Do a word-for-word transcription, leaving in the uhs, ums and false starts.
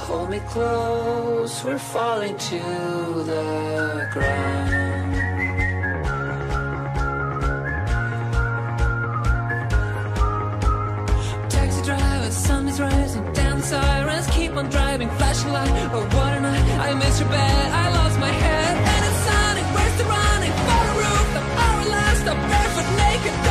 Hold me close, we're falling to the ground. Taxi driver, sun is rising, down the sirens keep on driving, flashing light, oh what a night, I missed your bed, I lost my head, and it's sunny, where's the running, for the roof, of our last, I'm barefoot naked.